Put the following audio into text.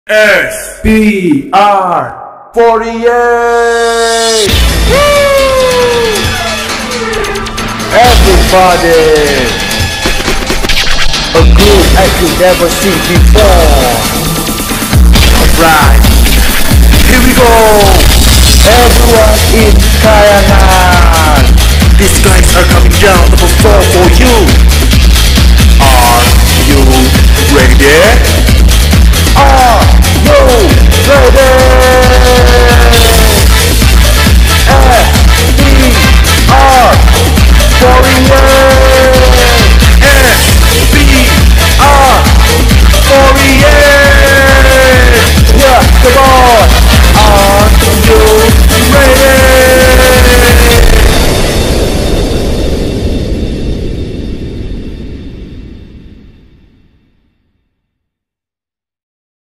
SBR48. Everybody, a group I could never see before. Alright, here we go. Everyone in Kayangan, these guys are coming down to perform for you. Are you ready? Are